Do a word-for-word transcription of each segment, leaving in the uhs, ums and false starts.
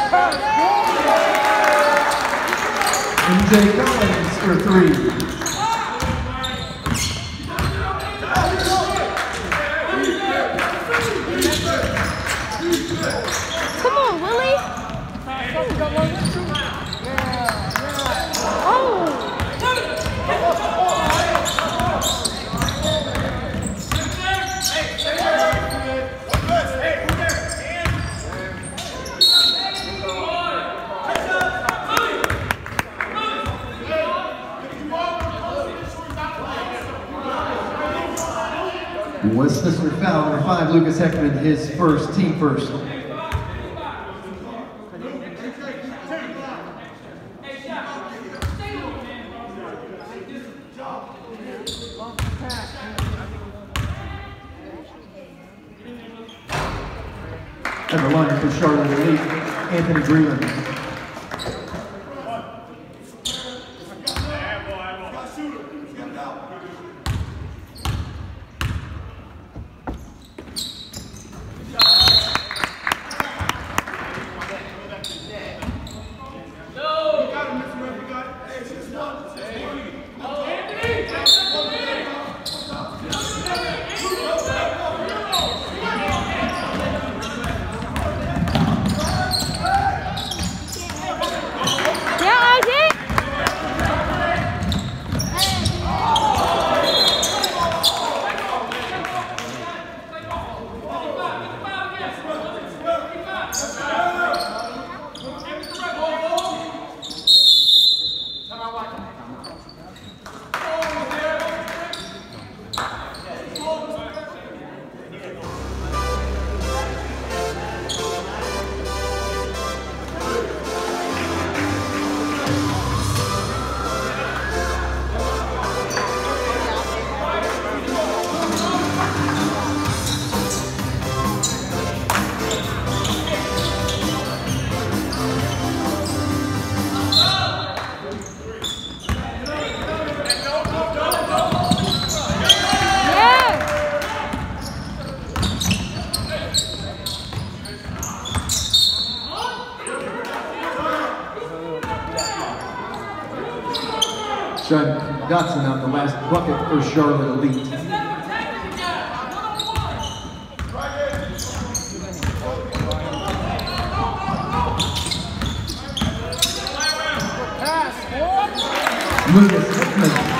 M J Collins for three. Come on, Willie. Oh. Westminster foul number five, Lucas Heckman, his first, team first. And the line for Charlotte Elite, Anthony Breland. Sean Dotson on the last bucket for Charlotte Elite. Lucas Hickman.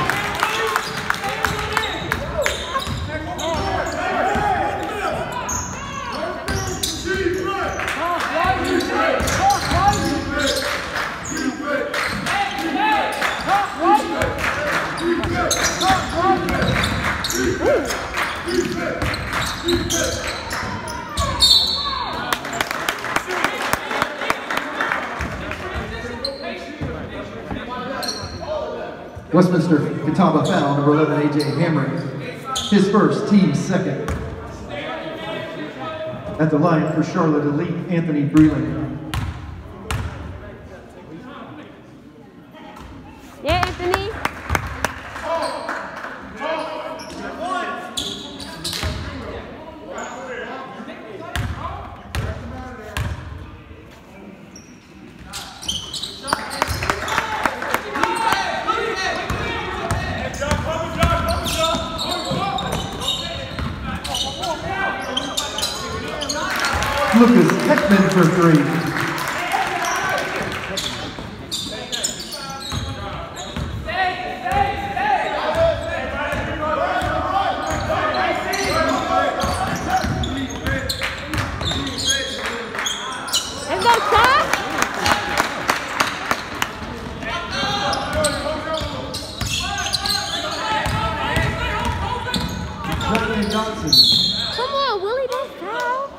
Westminster Catawba foul, number eleven, A J Hammering, his first, team second. At the line for Charlotte Elite, Anthony Breland. Yeah, Anthony. Lucas Heckman for three. Come on, Willie, don't foul.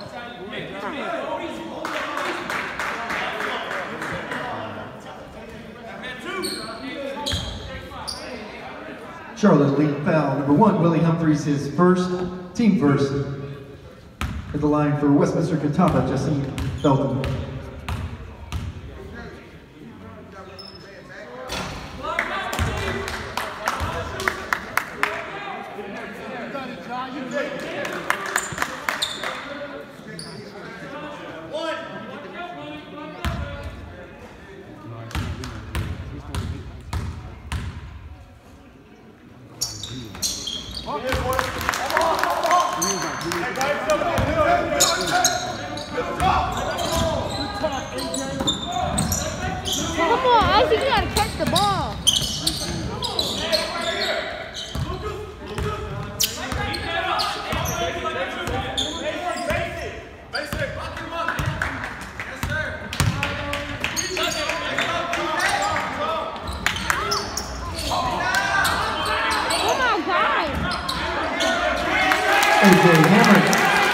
Charlotte Elite foul, number one, Willie Humphreys, his first, team first. At the line for Westminster Catawba, Jesse Felton. ball. A J Hammer.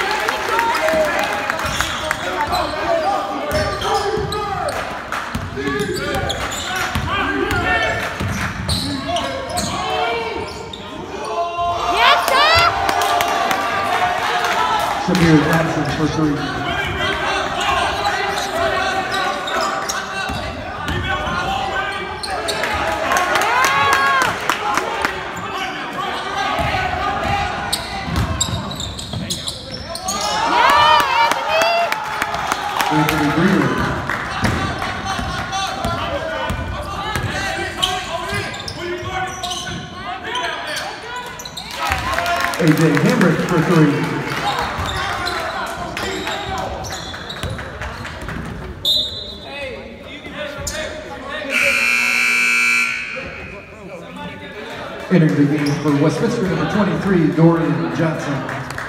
Yes, sir. Shamir Jackson for three. A J Hamrick for three. Entering the game for Westminster, number twenty-three, Dorian Johnson.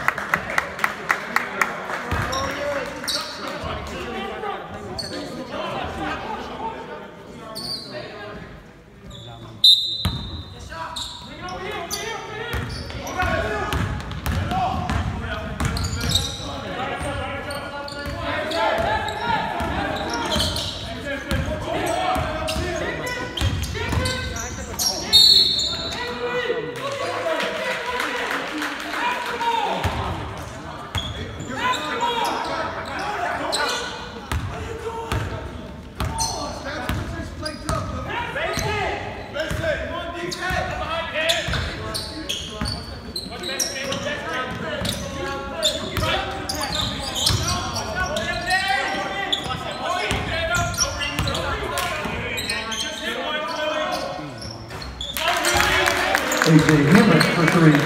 A J Hamrick for three.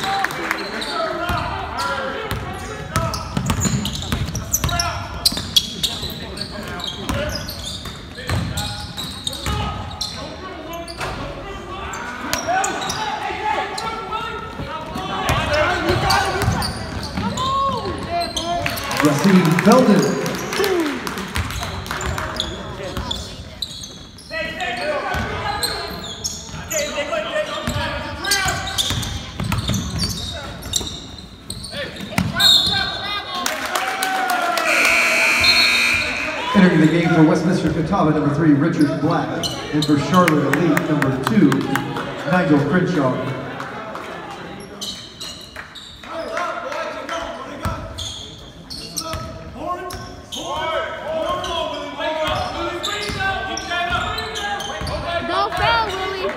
Yassine Belden. Entering the game for Westminster Catawba, number three, Richard Black. And for Charlotte Elite, number two, Nigel Crenshaw. Don't fail, Willie.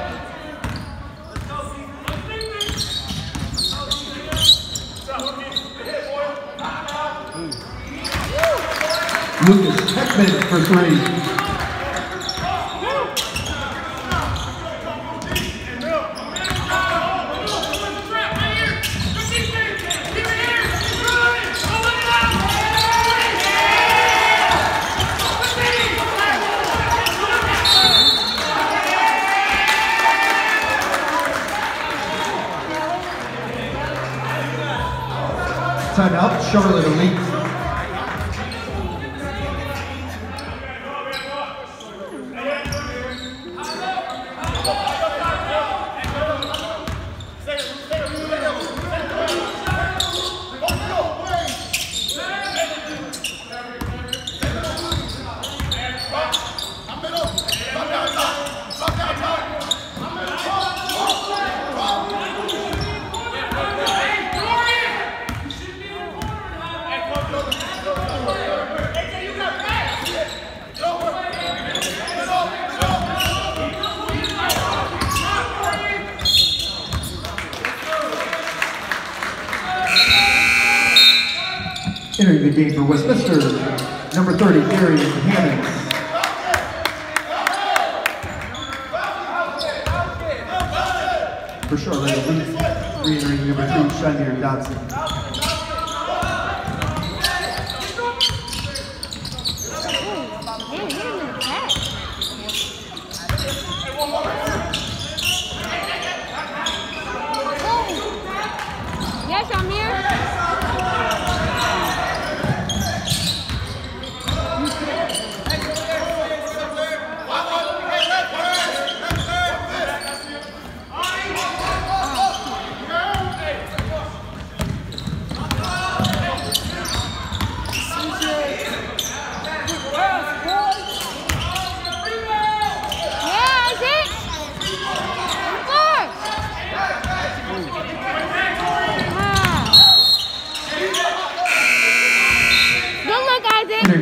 Lucas Heckman for three. Timeout, Charlotte Elite. Entering the game for Westminster, number thirty, Gary Hammond. For Charlotte Elite, re-entering number three, Shamir Dodson. Man, he didn't even pass.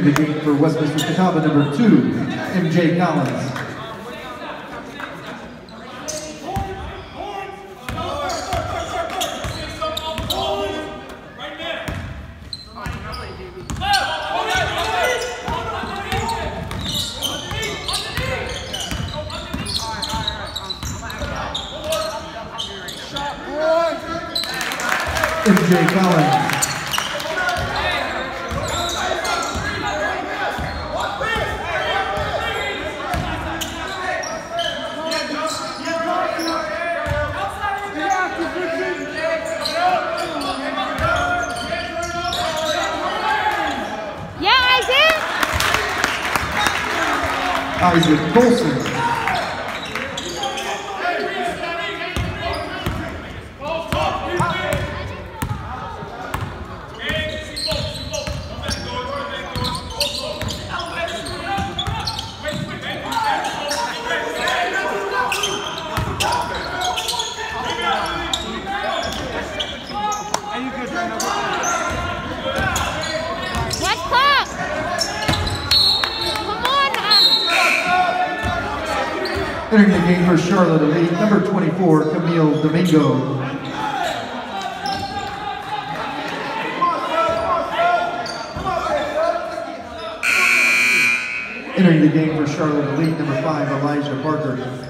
the game for Westminster Catawba, number two, M J Collins. M J Collins. Isaac Colson. Entering the game for Charlotte Elite, number twenty-four, Camille Domingo. Entering the game for Charlotte Elite, number five, Elijah Parker.